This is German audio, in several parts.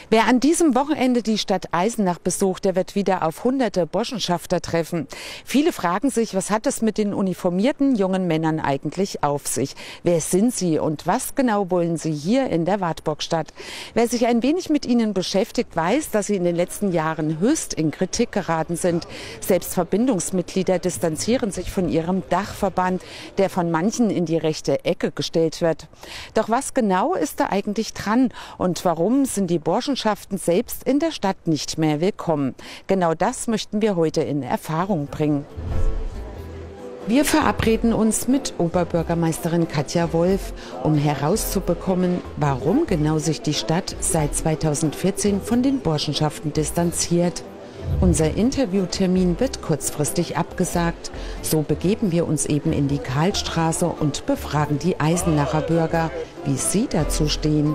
Wer an diesem Wochenende die Stadt Eisenach besucht, der wird wieder auf hunderte Burschenschafter treffen. Viele fragen sich, was hat es mit den uniformierten jungen Männern eigentlich auf sich? Wer sind sie und was genau wollen sie hier in der Wartburgstadt? Wer sich ein wenig mit ihnen beschäftigt, weiß, dass sie in den letzten Jahren höchst in Kritik geraten sind. Selbst Verbindungsmitglieder distanzieren sich von ihrem Dachverband, der von manchen in die rechte Ecke gestellt wird. Doch was genau ist da eigentlich dran und warum sind die Burschenschaften selbst in der Stadt nicht mehr willkommen? Genau das möchten wir heute in Erfahrung bringen. Wir verabreden uns mit Oberbürgermeisterin Katja Wolf, um herauszubekommen, warum genau sich die Stadt seit 2014 von den Burschenschaften distanziert. Unser Interviewtermin wird kurzfristig abgesagt. So begeben wir uns eben in die Karlstraße und befragen die Eisenacher Bürger, wie sie dazu stehen.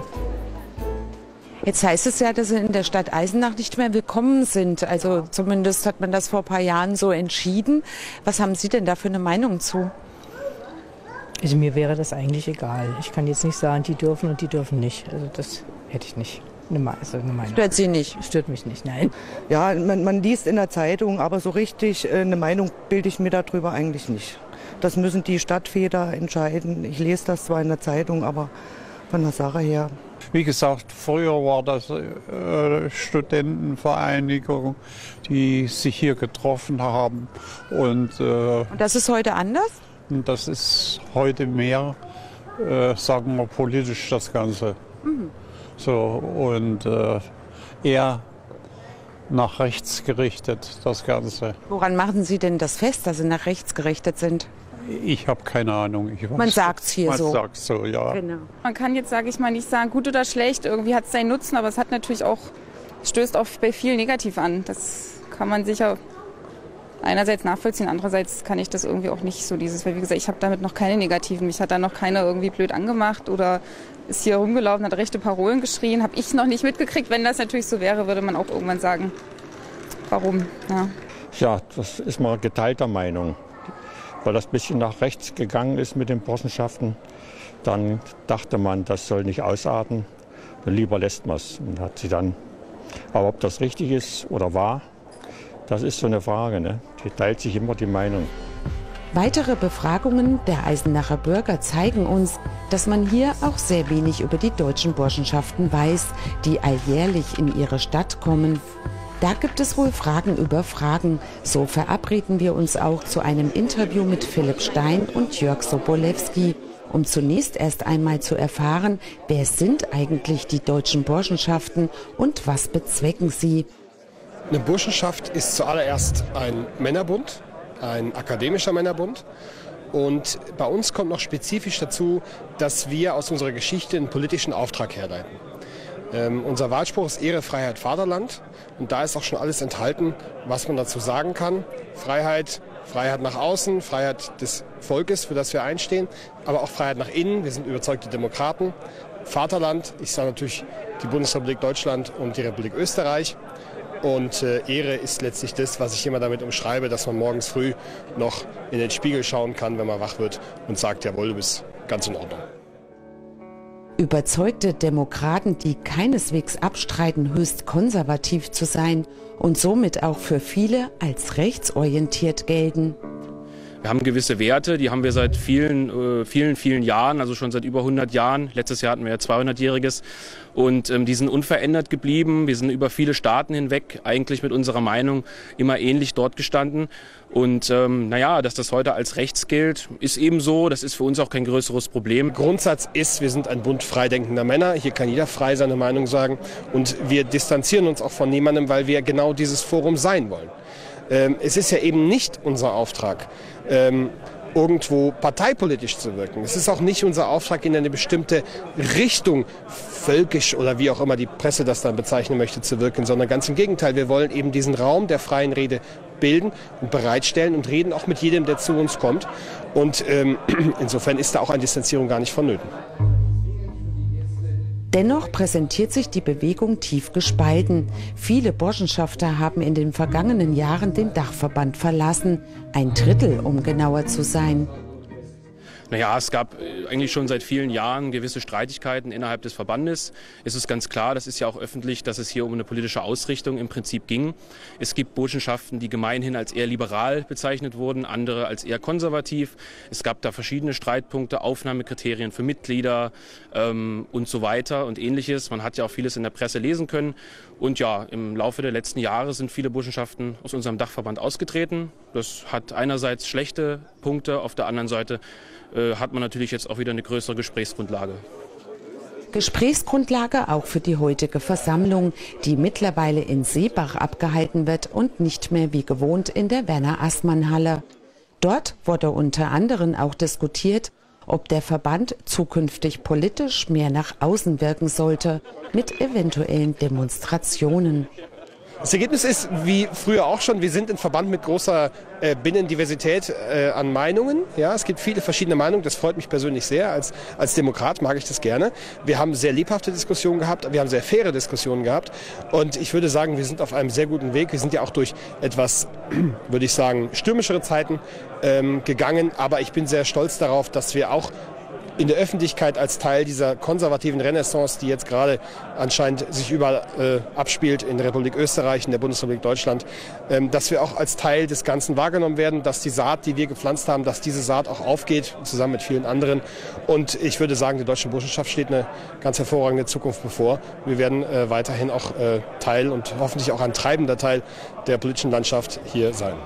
Jetzt heißt es ja, dass Sie in der Stadt Eisenach nicht mehr willkommen sind. Also zumindest hat man das vor ein paar Jahren so entschieden. Was haben Sie denn da für eine Meinung zu? Also mir wäre das eigentlich egal. Ich kann jetzt nicht sagen, die dürfen und die dürfen nicht. Also das hätte ich nicht. Eine Meinung. Stört Sie nicht? Stört mich nicht, nein. Ja, man liest in der Zeitung, aber so richtig eine Meinung bilde ich mir darüber eigentlich nicht. Das müssen die Stadtväter entscheiden. Ich lese das zwar in der Zeitung, aber von der Sache her. Wie gesagt, früher war das Studentenvereinigung, die sich hier getroffen haben. Und das ist heute anders? Das ist heute mehr, sagen wir, politisch das Ganze. Mhm. So, und eher nach rechts gerichtet, das Ganze. Woran machen Sie denn das fest, dass Sie nach rechts gerichtet sind? Ich habe keine Ahnung. Man sagt es hier so. Man sagt es so, ja. Genau. Man kann jetzt, sage ich mal, nicht sagen, gut oder schlecht. Irgendwie hat es seinen Nutzen, aber es hat natürlich auch, stößt auch bei vielen negativ an. Das kann man sicher einerseits nachvollziehen, andererseits kann ich das irgendwie auch nicht so weil wie gesagt, ich habe damit noch keine negativen. Mich hat da noch keiner irgendwie blöd angemacht oder ist hier rumgelaufen, hat rechte Parolen geschrien. Habe ich noch nicht mitgekriegt. Wenn das natürlich so wäre, würde man auch irgendwann sagen, warum. Ja, das ist mal geteilter Meinung. Weil das ein bisschen nach rechts gegangen ist mit den Burschenschaften. Dann dachte man, das soll nicht ausarten. Lieber lässt man es. Und hat sie dann. Aber ob das richtig ist oder wahr, das ist so eine Frage. Ne? Die teilt sich immer die Meinung. Weitere Befragungen der Eisenacher Bürger zeigen uns, dass man hier auch sehr wenig über die deutschen Burschenschaften weiß, die alljährlich in ihre Stadt kommen. Da gibt es wohl Fragen über Fragen. So verabreden wir uns auch zu einem Interview mit Philipp Stein und Jörg Sobolewski, um zunächst erst einmal zu erfahren, wer sind eigentlich die deutschen Burschenschaften und was bezwecken sie. Eine Burschenschaft ist zuallererst ein Männerbund, ein akademischer Männerbund. Und bei uns kommt noch spezifisch dazu, dass wir aus unserer Geschichte einen politischen Auftrag herleiten. Unser Wahlspruch ist Ehre, Freiheit, Vaterland. Und da ist auch schon alles enthalten, was man dazu sagen kann. Freiheit, Freiheit nach außen, Freiheit des Volkes, für das wir einstehen, aber auch Freiheit nach innen. Wir sind überzeugte Demokraten. Vaterland, ich sage natürlich die Bundesrepublik Deutschland und die Republik Österreich. Und Ehre ist letztlich das, was ich immer damit umschreibe, dass man morgens früh noch in den Spiegel schauen kann, wenn man wach wird und sagt, jawohl, du bist ganz in Ordnung. Überzeugte Demokraten, die keineswegs abstreiten, höchst konservativ zu sein und somit auch für viele als rechtsorientiert gelten. Wir haben gewisse Werte, die haben wir seit vielen Jahren, also schon seit über 100 Jahren. Letztes Jahr hatten wir ja 200-jähriges und die sind unverändert geblieben. Wir sind über viele Staaten hinweg eigentlich mit unserer Meinung immer ähnlich dort gestanden. Und dass das heute als rechts gilt, ist eben so. Das ist für uns auch kein größeres Problem. Grundsatz ist, wir sind ein Bund freidenkender Männer. Hier kann jeder frei seine Meinung sagen. Und wir distanzieren uns auch von niemandem, weil wir genau dieses Forum sein wollen. Es ist ja eben nicht unser Auftrag, irgendwo parteipolitisch zu wirken. Es ist auch nicht unser Auftrag, in eine bestimmte Richtung, völkisch oder wie auch immer die Presse das dann bezeichnen möchte, zu wirken, sondern ganz im Gegenteil. Wir wollen eben diesen Raum der freien Rede bilden und bereitstellen und reden auch mit jedem, der zu uns kommt. Und insofern ist da auch eine Distanzierung gar nicht vonnöten. Dennoch präsentiert sich die Bewegung tief gespalten. Viele Burschenschafter haben in den vergangenen Jahren den Dachverband verlassen. 1/3, um genauer zu sein. Naja, es gab eigentlich schon seit vielen Jahren gewisse Streitigkeiten innerhalb des Verbandes. Es ist ganz klar, das ist ja auch öffentlich, dass es hier um eine politische Ausrichtung im Prinzip ging. Es gibt Burschenschaften, die gemeinhin als eher liberal bezeichnet wurden, andere als eher konservativ. Es gab da verschiedene Streitpunkte, Aufnahmekriterien für Mitglieder und so weiter und Ähnliches. Man hat ja auch vieles in der Presse lesen können. Und ja, im Laufe der letzten Jahre sind viele Burschenschaften aus unserem Dachverband ausgetreten. Das hat einerseits schlechte Punkte, auf der anderen Seite hat man natürlich jetzt auch wieder eine größere Gesprächsgrundlage. Gesprächsgrundlage auch für die heutige Versammlung, die mittlerweile in Seebach abgehalten wird und nicht mehr wie gewohnt in der Werner-Assmann-Halle. Dort wurde unter anderem auch diskutiert, ob der Verband zukünftig politisch mehr nach außen wirken sollte, mit eventuellen Demonstrationen. Das Ergebnis ist, wie früher auch schon, wir sind ein Verband mit großer Binnendiversität an Meinungen. Ja, es gibt viele verschiedene Meinungen, das freut mich persönlich sehr. Als Demokrat mag ich das gerne. Wir haben sehr lebhafte Diskussionen gehabt, wir haben sehr faire Diskussionen gehabt. Und ich würde sagen, wir sind auf einem sehr guten Weg. Wir sind ja auch durch etwas, würde ich sagen, stürmischere Zeiten gegangen. Aber ich bin sehr stolz darauf, dass wir auch in der Öffentlichkeit als Teil dieser konservativen Renaissance, die jetzt gerade anscheinend sich überall abspielt, in der Republik Österreich, in der Bundesrepublik Deutschland, dass wir auch als Teil des Ganzen wahrgenommen werden, dass die Saat, die wir gepflanzt haben, dass diese Saat auch aufgeht, zusammen mit vielen anderen. Und ich würde sagen, der deutschen Burschenschaft steht eine ganz hervorragende Zukunft bevor. Wir werden weiterhin auch Teil und hoffentlich auch ein treibender Teil der politischen Landschaft hier sein.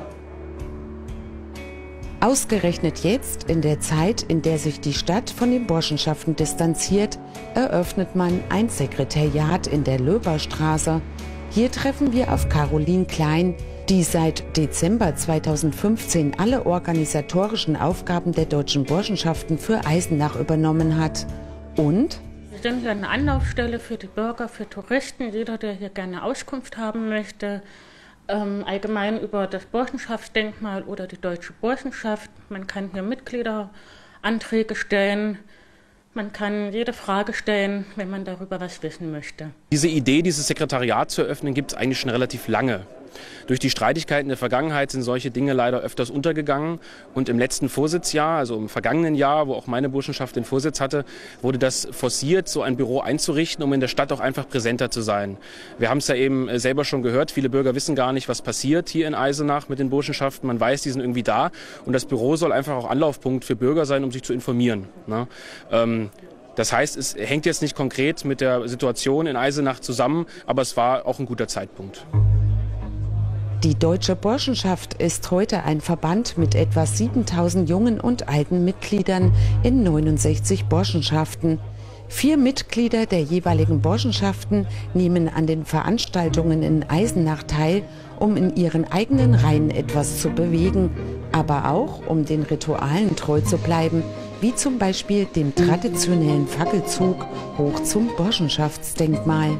Ausgerechnet jetzt, in der Zeit, in der sich die Stadt von den Burschenschaften distanziert, eröffnet man ein Sekretariat in der Löberstraße. Hier treffen wir auf Caroline Klein, die seit Dezember 2015 alle organisatorischen Aufgaben der deutschen Burschenschaften für Eisenach übernommen hat. Und? Wir sind hier eine Anlaufstelle für die Bürger, für Touristen, jeder, der hier gerne Auskunft haben möchte. Allgemein über das Burschenschaftsdenkmal oder die deutsche Burschenschaft. Man kann hier Mitgliederanträge stellen. Man kann jede Frage stellen, wenn man darüber was wissen möchte. Diese Idee, dieses Sekretariat zu eröffnen, gibt es eigentlich schon relativ lange. Durch die Streitigkeiten der Vergangenheit sind solche Dinge leider öfters untergegangen. Und im letzten Vorsitzjahr, also im vergangenen Jahr, wo auch meine Burschenschaft den Vorsitz hatte, wurde das forciert, so ein Büro einzurichten, um in der Stadt auch einfach präsenter zu sein. Wir haben es ja eben selber schon gehört, viele Bürger wissen gar nicht, was passiert hier in Eisenach mit den Burschenschaften. Man weiß, die sind irgendwie da. Und das Büro soll einfach auch Anlaufpunkt für Bürger sein, um sich zu informieren. Ne? Das heißt, es hängt jetzt nicht konkret mit der Situation in Eisenach zusammen, aber es war auch ein guter Zeitpunkt. Die Deutsche Burschenschaft ist heute ein Verband mit etwa 7000 jungen und alten Mitgliedern in 69 Burschenschaften. 4 Mitglieder der jeweiligen Burschenschaften nehmen an den Veranstaltungen in Eisenach teil, um in ihren eigenen Reihen etwas zu bewegen, aber auch um den Ritualen treu zu bleiben, wie zum Beispiel dem traditionellen Fackelzug hoch zum Burschenschaftsdenkmal.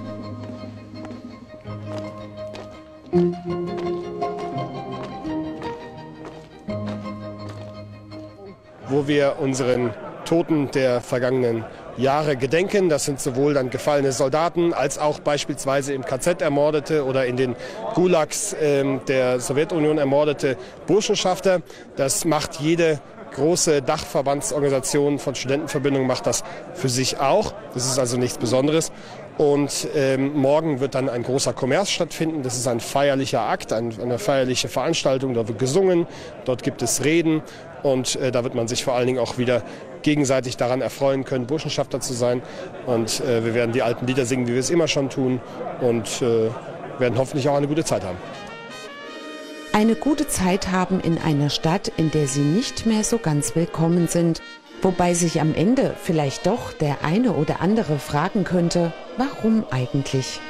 Wo wir unseren Toten der vergangenen Jahre gedenken. Das sind sowohl dann gefallene Soldaten als auch beispielsweise im KZ ermordete oder in den Gulags der Sowjetunion ermordete Burschenschafter. Das macht jede große Dachverbandsorganisation von Studentenverbindungen macht das für sich auch. Das ist also nichts Besonderes. Und morgen wird dann ein großer Kommerz stattfinden. Das ist ein feierlicher Akt, eine feierliche Veranstaltung. Dort wird gesungen, dort gibt es Reden und da wird man sich vor allen Dingen auch wieder gegenseitig daran erfreuen können, Burschenschafter zu sein. Und wir werden die alten Lieder singen, wie wir es immer schon tun und werden hoffentlich auch eine gute Zeit haben. Eine gute Zeit haben in einer Stadt, in der sie nicht mehr so ganz willkommen sind. Wobei sich am Ende vielleicht doch der eine oder andere fragen könnte, warum eigentlich?